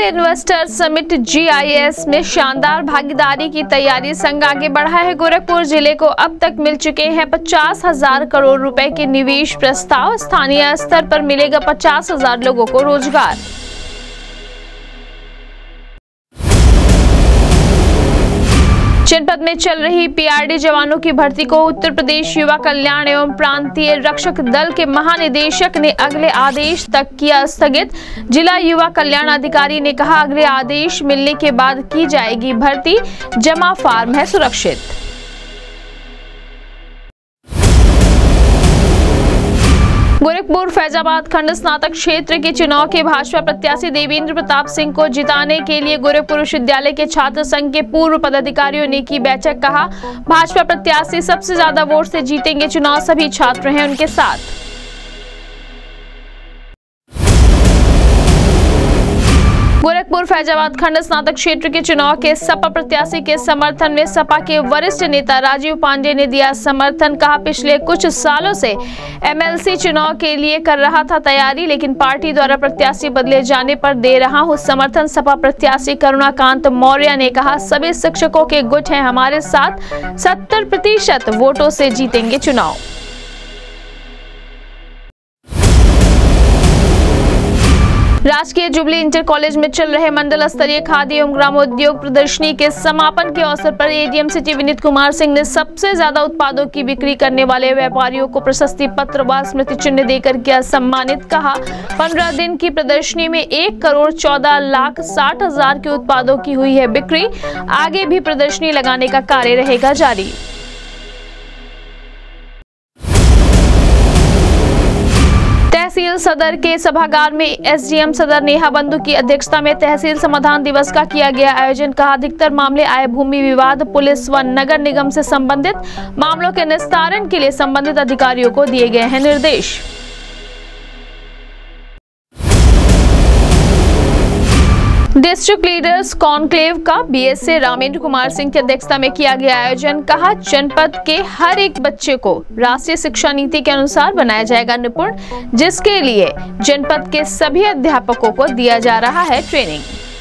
Investor summit GIS में शानदार भागीदारी की तैयारी संग आगे बढ़ा है। गोरखपुर जिले को अब तक मिल चुके हैं 50,000 करोड़ रुपए के निवेश प्रस्ताव। स्थानीय स्तर पर मिलेगा 50,000 लोगों को रोजगार। जनपद में चल रही PRD जवानों की भर्ती को उत्तर प्रदेश युवा कल्याण एवं प्रांतीय रक्षक दल के महानिदेशक ने अगले आदेश तक किया स्थगित। जिला युवा कल्याण अधिकारी ने कहा, अगले आदेश मिलने के बाद की जाएगी भर्ती, जमा फार्म है सुरक्षित। गोरखपुर फैजाबाद खंड स्नातक क्षेत्र के चुनाव के भाजपा प्रत्याशी देवेंद्र प्रताप सिंह को जिताने के लिए गोरखपुर विश्वविद्यालय के छात्र संघ के पूर्व पदाधिकारियों ने की बैठक। कहा, भाजपा प्रत्याशी सबसे ज्यादा वोट से जीतेंगे चुनाव, सभी छात्र हैं उनके साथ। गोरखपुर फैजाबाद खंड स्नातक क्षेत्र के चुनाव के सपा प्रत्याशी के समर्थन में सपा के वरिष्ठ नेता राजीव पांडे ने दिया समर्थन। कहा, पिछले कुछ सालों से MLC चुनाव के लिए कर रहा था तैयारी, लेकिन पार्टी द्वारा प्रत्याशी बदले जाने पर दे रहा हूं समर्थन। सपा प्रत्याशी करुणाकांत मौर्य ने कहा, सभी शिक्षकों के गुट हैं हमारे साथ, 70% वोटों से जीतेंगे चुनाव। राजकीय जुबली इंटर कॉलेज में चल रहे मंडल स्तरीय खादी एवं ग्रामोद्योग प्रदर्शनी के समापन के अवसर पर ADM सिटी विनीत कुमार सिंह ने सबसे ज्यादा उत्पादों की बिक्री करने वाले व्यापारियों को प्रशस्ति पत्र व स्मृति चिन्ह देकर किया सम्मानित। कहा, 15 दिन की प्रदर्शनी में 1,14,60,000 के उत्पादों की हुई है बिक्री। आगे भी प्रदर्शनी लगाने का कार्य रहेगा जारी। तहसील सदर के सभागार में SDM सदर नेहा बंधु की अध्यक्षता में तहसील समाधान दिवस का किया गया आयोजन। कहा, अधिकतर मामले आए भूमि विवाद, पुलिस व नगर निगम से संबंधित मामलों के निस्तारण के लिए संबंधित अधिकारियों को दिए गए हैं निर्देश। डिस्ट्रिक्ट लीडर्स कॉन्क्लेव का BSA रामेंद्र कुमार सिंह की अध्यक्षता में किया गया आयोजन। कहा, जनपद के हर एक बच्चे को राष्ट्रीय शिक्षा नीति के अनुसार बनाया जाएगा निपुण, जिसके लिए जनपद के सभी अध्यापकों को दिया जा रहा है ट्रेनिंग।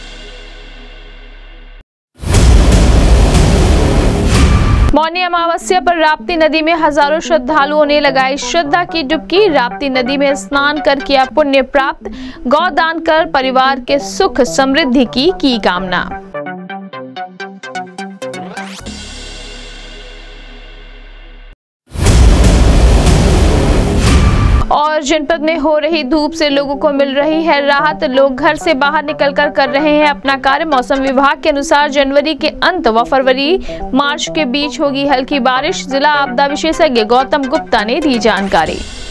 मौनी अमावस्या पर राप्ती नदी में हजारों श्रद्धालुओं ने लगाई श्रद्धा की डुबकी। राप्ती नदी में स्नान कर किया पुण्य प्राप्त, गौदान कर परिवार के सुख समृद्धि की कामना। और जनपद में हो रही धूप से लोगों को मिल रही है राहत, लोग घर से बाहर निकलकर कर रहे हैं अपना कार्य। मौसम विभाग के अनुसार जनवरी के अंत व फरवरी मार्च के बीच होगी हल्की बारिश। जिला आपदा विशेषज्ञ गौतम गुप्ता ने दी जानकारी।